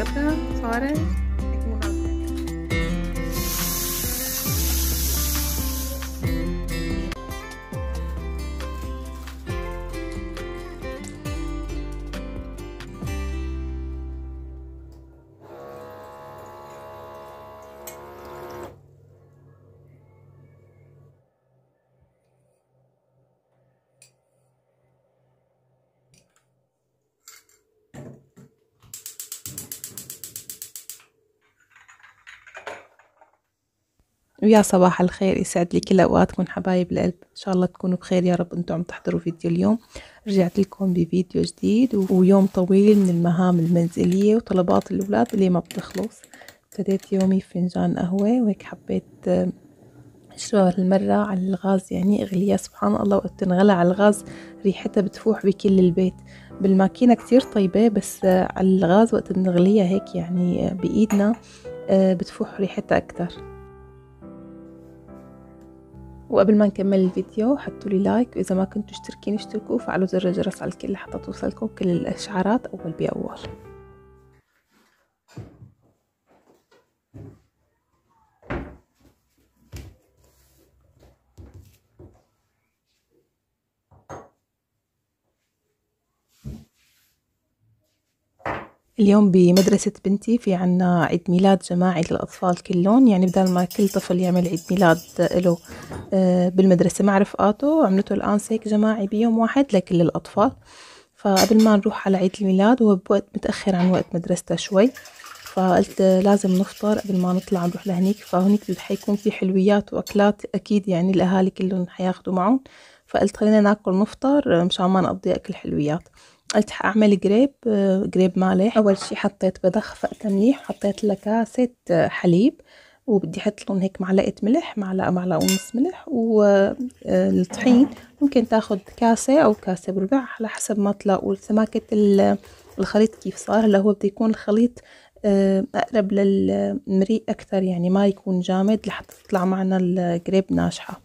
غدا صارت هيك مناسبة. ويا صباح الخير، يسعد لي كل اوقاتكم حبايب القلب. ان شاء الله تكونوا بخير يا رب. انتم عم تحضروا فيديو اليوم، رجعت لكم بفيديو جديد ويوم طويل من المهام المنزلية وطلبات الاولاد اللي ما بتخلص. ابتديت يومي بفنجان قهوة، وهيك حبيت اشربها هالمرة على الغاز، يعني اغليها. سبحان الله وقت تنغلى على الغاز ريحتها بتفوح بكل البيت. بالماكينة كتير طيبة، بس على الغاز وقت نغليها هيك يعني بإيدنا بتفوح ريحتها أكتر. وقبل ما نكمل الفيديو حطوا لي لايك، واذا ما كنتوا مشتركين اشتركوا وفعلوا زر الجرس على الكل حتى توصلكم كل الاشعارات اول باول. اليوم بمدرسة بنتي في عنا عيد ميلاد جماعي للأطفال كلهم، يعني بدل ما كل طفل يعمل عيد ميلاد له بالمدرسة مع رفقاته، عملته الآن هيك جماعي بيوم واحد لكل الأطفال. فقبل ما نروح على عيد الميلاد وهو بوقت متأخر عن وقت مدرسته شوي، فقلت لازم نفطر قبل ما نطلع نروح لهنيك. فهنيك حيكون في حلويات وأكلات أكيد، يعني الأهالي كلهم حياخدوا معهم. فقلت خلينا ناكل نفطر مشان ما نقضي أكل حلويات. قلت حأعمل قريب مالح. أول شي حطيت بيضة، خفقتها منيح، وحطيت لها كاسة حليب، وبدي أحط لهم هيك معلقة ملح، معلقة ونص ملح. والطحين ممكن تاخد كاسة أو كاسة بربع على حسب ما تلاقوا سماكة الخليط كيف صار. هلا هو بده يكون الخليط أقرب للمريء أكثر، يعني ما يكون جامد لحتى تطلع معنا القريب ناجحة.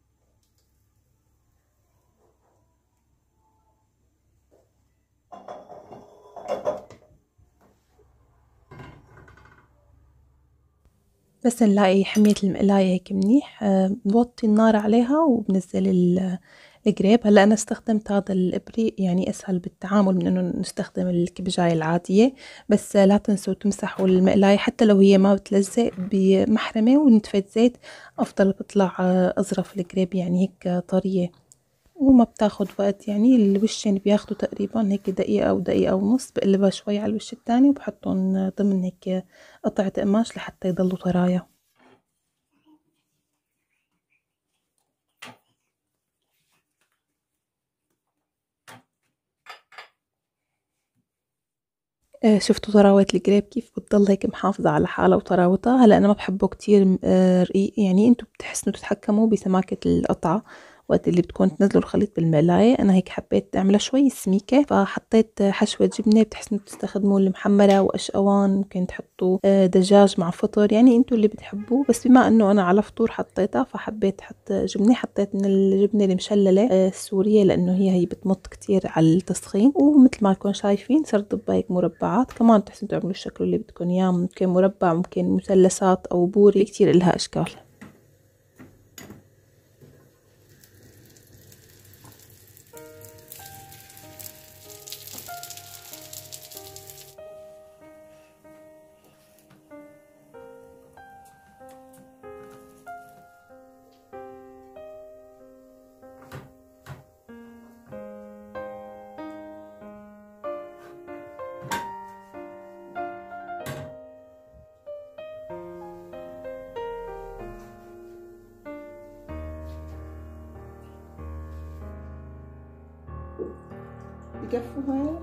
بس نلاقي حمية المقلاية هيك منيح، بوطي النار عليها وبنزل القريب. هلا أنا استخدمت هذا الإبريق، يعني أسهل بالتعامل من إنه نستخدم الكبجاية العادية. بس لا تنسوا تمسحوا المقلاية حتى لو هي ما بتلزق بمحرمة ونتفة زيت، أفضل بتطلع أظرف القريب، يعني هيك طرية وما بتاخد وقت. يعني الوشين بياخدوا تقريبا هيك دقيقة أو دقيقة ونص. بقلبها شوي على الوش التاني وبحطهم ضمن هيك قطعة قماش لحتى يضلوا طرايا. شفتوا طراوة القريب كيف بتضل هيك محافظة على حالها وطراوتها. هلا أنا ما بحبه كتير رقيق، يعني انتوا بتحسنوا تتحكموا بسماكة القطعة وقت اللي بتكون تنزلوا الخليط بالمقلاية. أنا هيك حبيت أعملها شوي سميكة، فحطيت حشوة جبنة. بتحسنوا تستخدموا المحمرة وأشقوان، ممكن تحطوا دجاج مع فطر، يعني انتوا اللي بتحبوه. بس بما أنه أنا على فطور حطيتها فحبيت أحط جبنة. حطيت من الجبنة المشللة السورية، لأنه هي بتمط كتير على التسخين. ومثل ما تكون شايفين صرت ضبها هيك مربعات. كمان بتحسنوا تعملوا الشكل اللي بدكم إياه، ممكن مربع، ممكن مثلثات أو بوري، كتير إلها أشكال. بكفوا هاي؟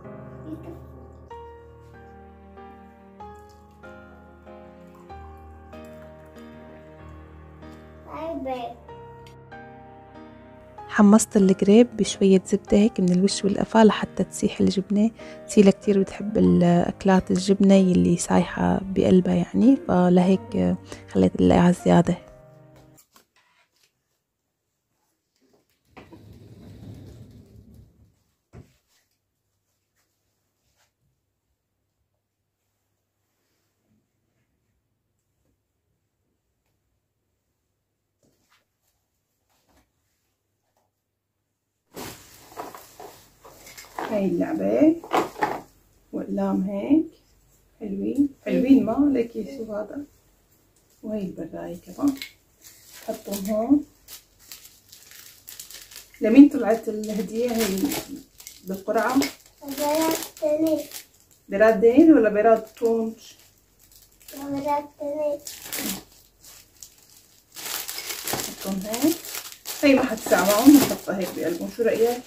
حمصت القريب بشوية زبدة هيك من الوش والقفا لحتى تسيح الجبنة. سيلا كتير بتحب الأكلات الجبنة اللي سايحة بقلبها، يعني فلهيك خليت لها زيادة. هاي اللعبة وأقلام هيك حلوين حلوين، ما ليكي شو هذا. وهي البراية كمان حطهم هون. لمين طلعت الهدية هي بالقرعة؟ براد ديل ولا براد طونج؟ براد ديل. حطهم هيك. هي ما حتساوعهم، نحطها هيك بقلبهم. شو رأيك؟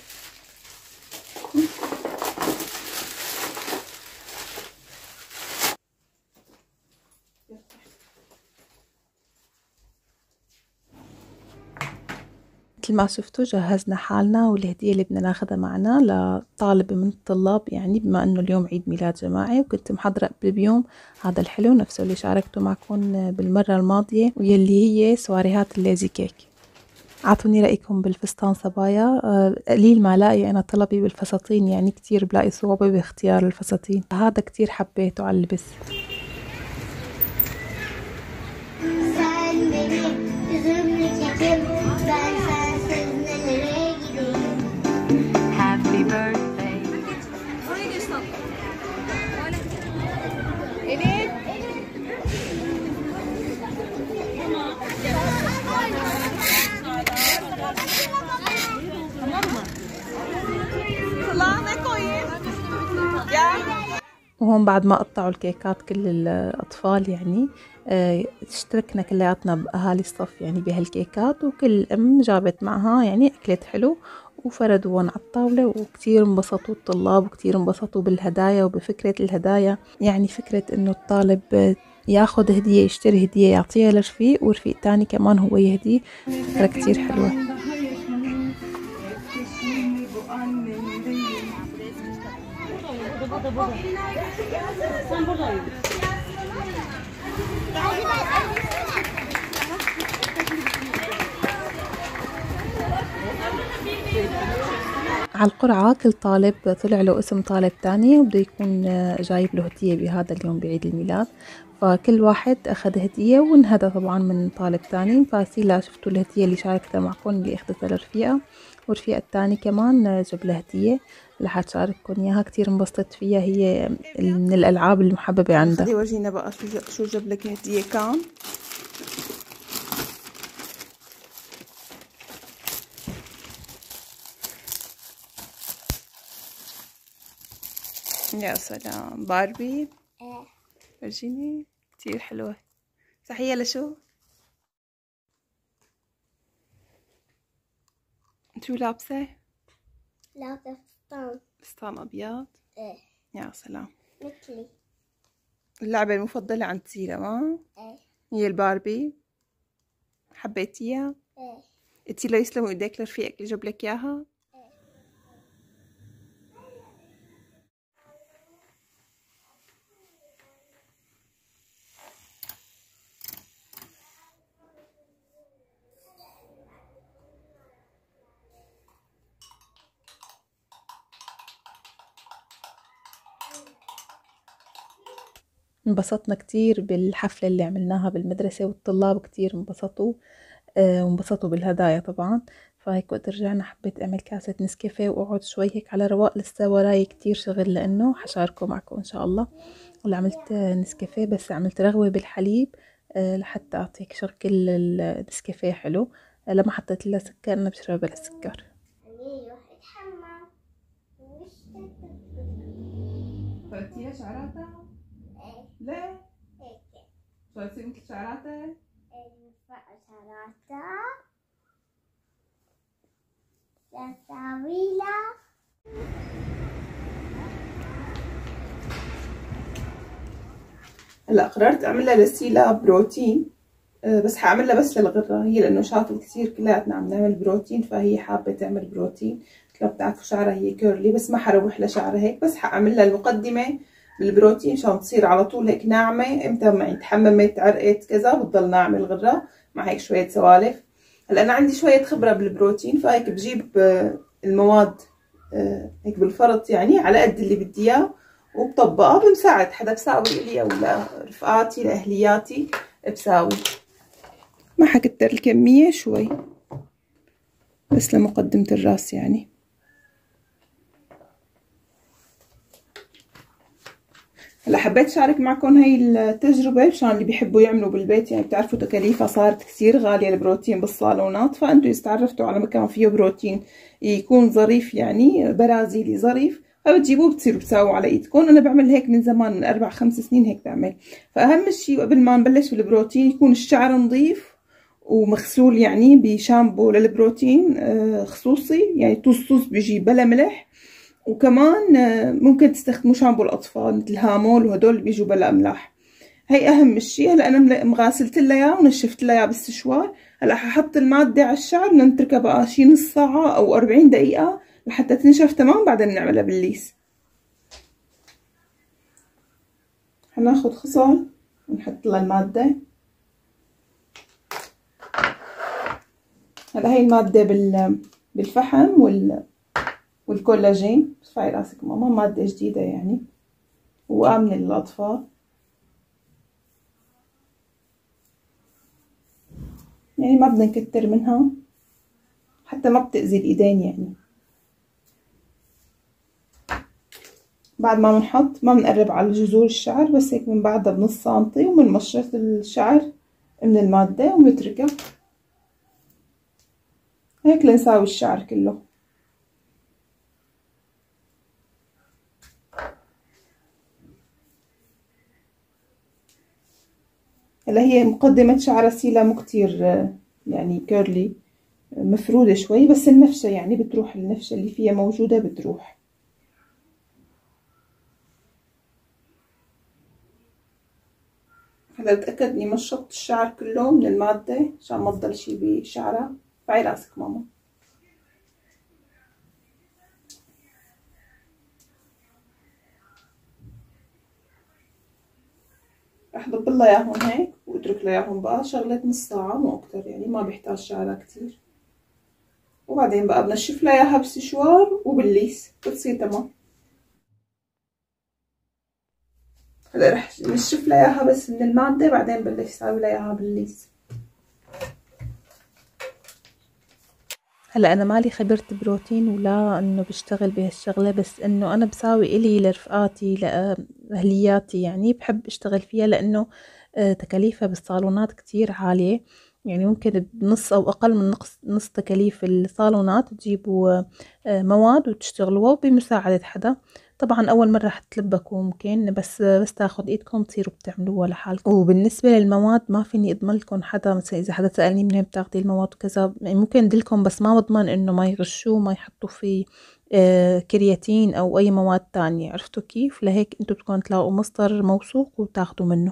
مثل ما شفتوا جهزنا حالنا والهدية اللي بدنا ناخذها معنا لطالب من الطلاب، يعني بما انه اليوم عيد ميلاد جماعي، وكنت محضرة قبل بيوم هذا الحلو نفسه اللي شاركته معكم بالمرة الماضية، واللي هي سواريهات الليزي كيك. اعطوني رأيكم بالفستان صبايا. قليل ما لاقي انا طلبي بالفساتين، يعني كتير بلاقي صعوبة باختيار الفساتين، هذا كتير حبيته على اللبس. Happy birthday. وهون بعد ما قطعوا الكيكات كل الأطفال، يعني اشتركنا كلياتنا بأهالي الصف يعني بهالكيكات، وكل أم جابت معها يعني أكلت حلو وفردوهم على الطاولة، وكتير انبسطوا الطلاب وكتير انبسطوا بالهدايا وبفكرة الهدايا. يعني فكرة إنه الطالب ياخد هدية، يشتري هدية يعطيها لرفيق، ورفيق تاني كمان هو يهديه، فكرة كتير حلوة. على القرعة كل طالب طلع له اسم طالب تاني، وبده يكون جايب له هدية بهذا اليوم بعيد الميلاد، فكل واحد أخذ هدية وانهدى طبعا من طالب تاني. فسيلا شفتوا الهدية اللي شاركتها معكم اللي أخذتها لرفيقة، والرفيقة التاني كمان جاب لها هدية اللي حتشارككم إياها، كتير انبسطت فيها، هي من الألعاب المحببة عندها. خلي ورجينا بقى شو جاب لك هدية كان. يا سلام، باربي. ايه فرجيني، كتير حلوة. صحية لشو؟ شو لابسة؟ لابسة فستان. فستان أبيض؟ ايه. يا سلام، مثلي. اللعبة المفضلة عند سيلا ما؟ ايه. هي الباربي. حبيتيها؟ ايه. قلتي له يسلموا ايديك لرفيقك اللي جاب لك اياها؟ انبسطنا كتير بالحفلة اللي عملناها بالمدرسة، والطلاب كتير انبسطوا وانبسطوا بالهدايا طبعا. فهيك وقت رجعنا حبيت اعمل كاسة نسكافيه واقعد شوي هيك على رواق، لسه وراي كتير شغل لانه حشاركه معكم ان شاء الله. ولا عملت نسكافيه، بس عملت رغوة بالحليب لحتى اعطيك شكل النسكافيه حلو. لما حطيت لها سكر انا بشربها بلا سكر. فردتي لها شعراتها؟ ليه؟ هيك شو تصير مثل شعراتها؟ شعراتها تساوي لها. هلا قررت اعملها لسيلا بروتين، بس حاعملها بس للغرة هي، لانه شافت كثير كلياتنا عم نعمل بروتين، فهي حابة تعمل بروتين. مثل ما بتعرفوا شعرها هي كيرلي، بس ما حروح لشعرها هيك، بس حاعملها المقدمة بالبروتين عشان تصير على طول هيك ناعمة. امتى معي تحممت عرقت كذا بتضل ناعمة الغرة مع هيك شوية سوالف. هلا انا عندي شوية خبرة بالبروتين، فهيك بجيب المواد هيك بالفرط يعني على قد اللي بدي اياه، وبطبقها بمساعد حدا بساوي لي، او لرفقاتي لاهلياتي بساوي. ما حكتر الكمية شوي بس لمقدمة الراس يعني. هلا حبيت شارك معكم هاي التجربة مشان اللي بيحبوا يعملوا بالبيت. يعني بتعرفوا تكاليفها صارت كثير غالية البروتين بالصالونات، فانتوا استعرفتوا على مكان فيه بروتين يكون ظريف، يعني برازيلي ظريف، فبتجيبوه بتصيروا بتساووا على ايدكم. انا بعمل هيك من زمان، من 4-5 سنين هيك بعمل. فاهم شيء قبل ما نبلش بالبروتين يكون الشعر نظيف ومغسول، يعني بشامبو للبروتين خصوصي، يعني طز بيجي بلا ملح. وكمان ممكن تستخدموا شامبو الاطفال مثل هامول، وهدول اللي بيجوا بلا املاح. هي اهم شيء. هلا انا مغاسلت لها اياه ونشفت لها اياه بالسشوار. هلا ححط الماده على الشعر، نتركها بقى شي نص ساعه او 40 دقيقه لحتى تنشف تمام، بعدين نعملها بالليس. حناخد خصل ونحط لها الماده. هلا هي الماده بالفحم والكولاجين. ارفعي راسك ماما، ماده جديده يعني وآمنة للأطفال. يعني ما بدنا نكتر منها حتى ما بتأذي الإيدين. يعني بعد ما بنحط ما بنقرب على جذور الشعر، بس هيك من بعدها بنص سنتي، وبنمشط الشعر من المادة وبنتركها هيك لنساوي الشعر كله. هلا هي مقدمة شعر سيلا مو كتير يعني كيرلي، مفرودة شوي، بس النفشة يعني بتروح، النفشة اللي فيها موجودة بتروح. هلا اتأكد اني مشطت الشعر كله من المادة عشان ما تضل شي بشعرها. ارفعي راسك ماما. رح ضب لها اياهم هيك واترك لها اياهم بقى شغلة نص ساعة مو اكتر، يعني ما بيحتاج شعرها كتير. وبعدين بقى بنشف لها اياها بالسشوار وبالليس بتصير تمام. هلا رح نشف لها اياها بس من المادة، بعدين بلش ساوي لها اياها بالليس. هلا انا مالي خبرة بروتين ولا انه بشتغل بهالشغلة، بس انه انا بساوي الي لرفقاتي لاهلياتي، يعني بحب اشتغل فيها لانه تكاليفها بالصالونات كتير عالية. يعني ممكن بنص او اقل من نص تكاليف الصالونات تجيبوا مواد وتشتغلوها بمساعدة حدا. طبعا اول مرة حتلبكوا ممكن، بس تاخد ايدكم تصيروا بتعملوها لحالكم. وبالنسبة للمواد ما فيني اضمن لكم حدا، مثلا اذا حدا سألني منين بتاخدي المواد وكذا، يعني ممكن ادلكم بس ما بضمن انه ما يغشوا، ما يحطوا فيه كرياتين او اي مواد تانية. عرفتوا كيف؟ لهيك انتوا بدكم تلاقوا مصدر موثوق وتاخدوا منه.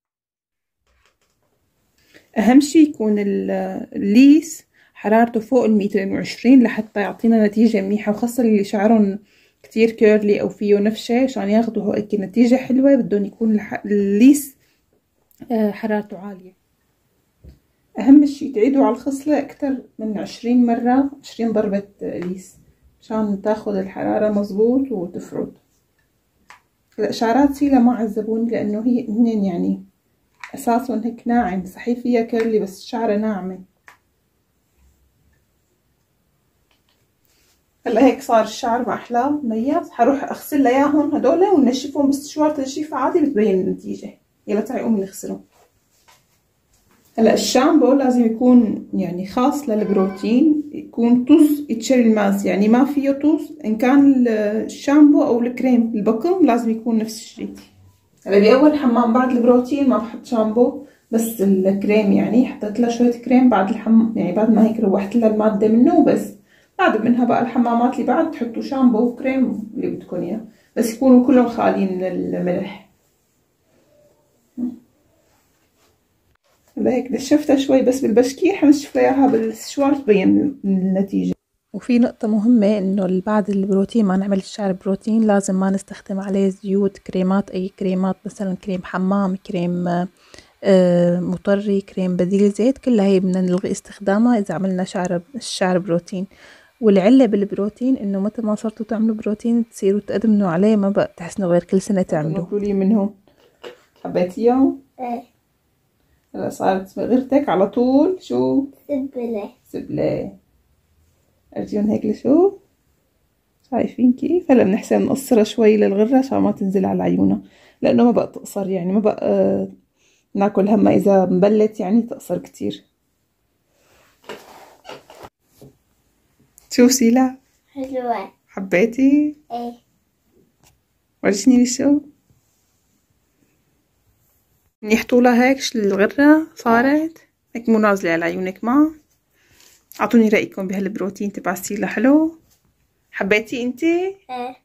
اهم شي يكون الليس حرارته فوق 220 لحتى يعطينا نتيجة منيحة، وخاصة اللي شعرهم كتير كيرلي او فيه نفشة، عشان ياخدوا هيك نتيجة حلوة بدهم يكون الليس حرارته عالية. اهم شي تعيدوا على الخصلة اكتر من 20 مرة، 20 ضربة ليس عشان تاخد الحرارة مزبوط وتفرد. هلا شعرات سيلا ما عذبوني لانه هن يعني اساسهم هيك ناعم، صحيح فيها كيرلي بس شعرها ناعمة. هلا هيك صار الشعر ما احلاه مميز. حروح اغسل لها اياهم هدول ونشفهم بالسشوار تنشيف عادي بتبين النتيجة. يلا تعي قومي نغسلهم. هلا الشامبو لازم يكون يعني خاص للبروتين، يكون طز يتشري الماس، يعني ما فيه طز ان كان الشامبو او الكريم. البكم لازم يكون نفس الشيء. هلا باول حمام بعد البروتين ما بحط شامبو، بس الكريم يعني حطيت لها شويه كريم بعد الحمام، يعني بعد ما هيك روحت لها الماده منه وبس. بعد منها بقى الحمامات اللي بعد تحطوا شامبو وكريم اللي بدكم اياه، بس يكونوا كلهم خاليين من الملح. هلا هيك نشفتها شوي بس بالبشكير، حنشف اياها بالسشوار تبين النتيجة. وفي نقطة مهمة انه بعد البروتين ما نعمل الشعر بروتين لازم ما نستخدم عليه زيوت، كريمات، اي كريمات مثلا كريم حمام، كريم مطري، كريم بديل زيت، كلها هي بدنا نلغي استخدامها اذا عملنا الشعر بروتين. والعلة بالبروتين انه متى ما صرتوا تعملوا بروتين تصيروا تأدمنوا عليه، ما بقى تحسنوا غير كل سنة تعملوا. كلي منهم. حبيتيهم؟ ايه. هلا صارت غيرتك على طول شو؟ سبلة. سبلة. ارجيهم هيك لشوف، شايفين كيف؟ هلا بنحسن نقصرها شوي للغرة عشان ما تنزل على عيونها. لأنه ما بقى تقصر، يعني ما بقى ناكل همها إذا مبلت يعني تقصر كتير. شو سيلا؟ حلوة. حبيتي؟ ايه. ورجيني شو منيح طولها هيك الغرة صارت هيك مو نازلة على عيونك ما؟ أعطوني رأيكم بهالبروتين تبع سيلا. حلو؟ حبيتي انتي؟ ايه.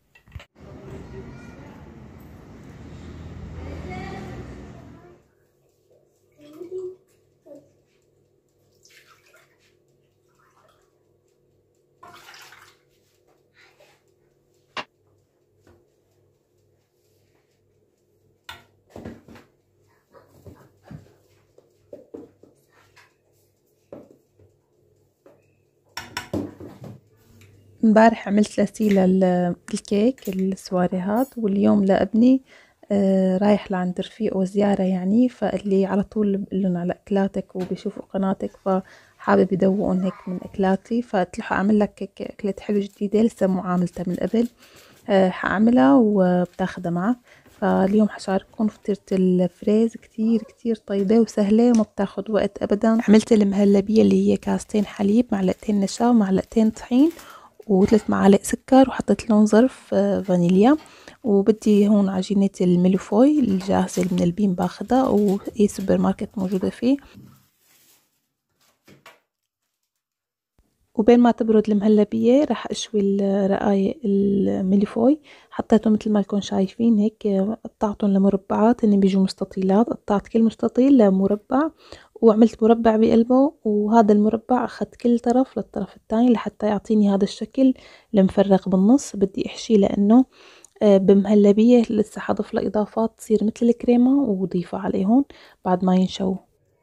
امبارح عملت لسيلا الكيك السواريهات، واليوم لابني رايح لعند رفيقه زيارة يعني، فقال لي على طول بقلن على أكلاتك وبيشوفوا قناتك، فحابب يدوقون هيك من أكلاتي، فقلت له حأعمل لك هيك أكلة حلوة جديدة لسه مو عاملتها من قبل. حأعملها وبتاخدها معه. فاليوم حشارككم فطيرة الفريز كتير كتير طيبة وسهلة وما بتاخد وقت أبدا. عملت المهلبية اللي هي كاستين حليب، معلقتين نشا، معلقتين طحين، و3 معالق سكر، وحطيت لهم ظرف فانيليا. وبدي هون عجينة الميلفوي الجاهزة اللي من البيم باخدها، وأي سوبر ماركت موجودة فيه. وبين ما تبرد المهلبية راح أشوي الرقايق الميلفوي. حطيتهم مثل ما لكم شايفين هيك، قطعتهم لمربعات، هن بيجوا مستطيلات، قطعت كل مستطيل لمربع وعملت مربع بقلبه، وهذا المربع أخذت كل طرف للطرف الثاني لحتى يعطيني هذا الشكل المفرغ بالنص. بدي أحشيه لأنه بمهلبية لسه حضيف له إضافات تصير مثل الكريمة وضيفها عليهم بعد ما ينشووا.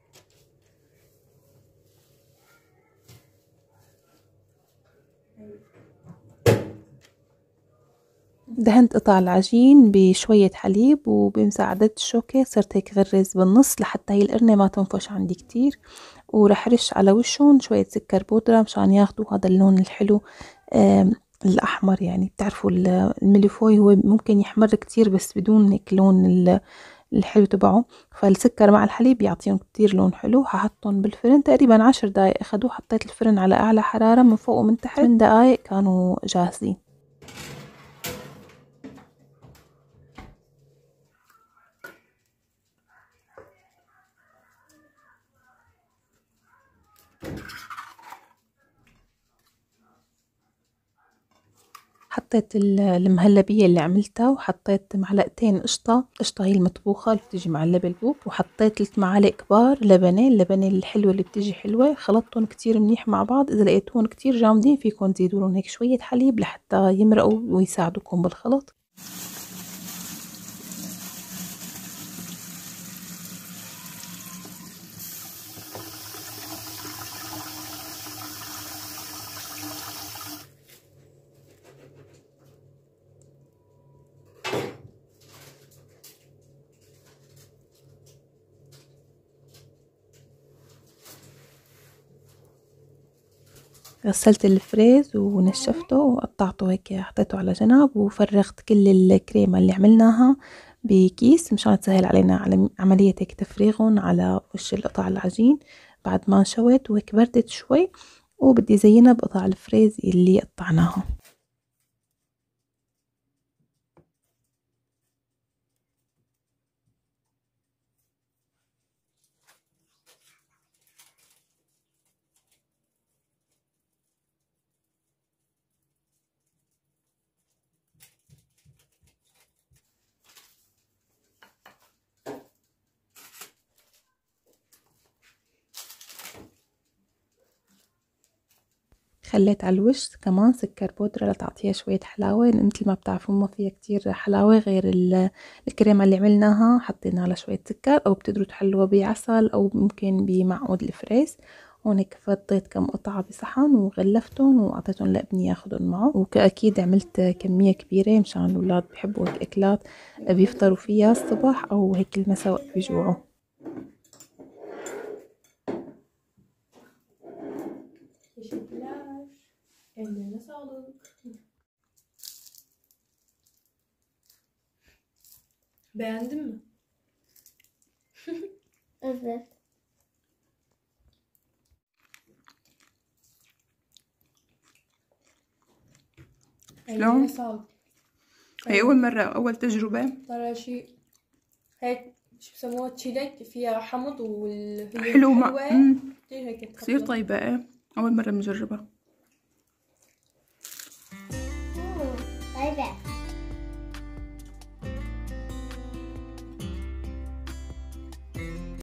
دهنت قطع العجين بشوية حليب، وبمساعدة الشوكة صرت هيك غرز بالنص لحتى هي القرنة ما تنفش عندي كتير. وراح رش على وشهم شوية سكر بودرة مشان ياخدوا هذا اللون الحلو الأحمر. يعني بتعرفوا الملفوي هو ممكن يحمر كتير بس بدون هيك لون الحلو تبعه، فالسكر مع الحليب يعطيهم كتير لون حلو. هحطهم بالفرن تقريبا 10 دقايق أخدوا، حطيت الفرن على أعلى حرارة من فوق ومن تحت، 8 دقايق كانوا جاهزين. حطيت المهلبية اللي عملتها، وحطيت معلقتين قشطة هي المطبوخة اللي بتيجي مع اللبن البوب، وحطيت 3 معالق كبار لبنة، اللبنة الحلوة اللي بتيجي حلوة. خلطتهم كتير منيح مع بعض. إذا لقيتوهم كتير جامدين فيكم تزيدوا لهم هيك شوية حليب لحتى يمرقوا ويساعدوكم بالخلط. غسلت الفريز ونشفته وقطعته هيك، حطيته على جنب، وفرغت كل الكريمة اللي عملناها بكيس مشان تسهل علينا عملية هيك تفريغهم على وش القطع العجين بعد ما انشوت وهيك بردت شوي. وبدي زينها بقطع الفريز اللي قطعناها. خليت على الوش كمان سكر بودرة لتعطيها شوية حلاوة، مثل ما بتعرفون ما فيها كتير حلاوة غير الكريمة اللي عملناها، حطينا على شوية سكر، أو بتقدروا تحلوها بعسل أو ممكن بمعقود الفريز. هونيك فضيت كم قطعة بصحن وغلفتهم وأعطيتهم لابني ياخدهم معه. وكأكيد عملت كمية كبيرة مشان الأولاد بيحبوا هيك أكلات بيفطروا فيها الصبح أو هيك المساء وقت بيجوعوا. Teşekkürler. Ellerine sağlık. Beğendin mi? Evet. Eline sağlık. هي أول مرة أول تجربة. ترى شيء هيك شو بسموها تشيلك فيها حمض وهي حلو حلوة كتير هيك كثير طيبة. ايه أول مرة بنجربها. طيبة.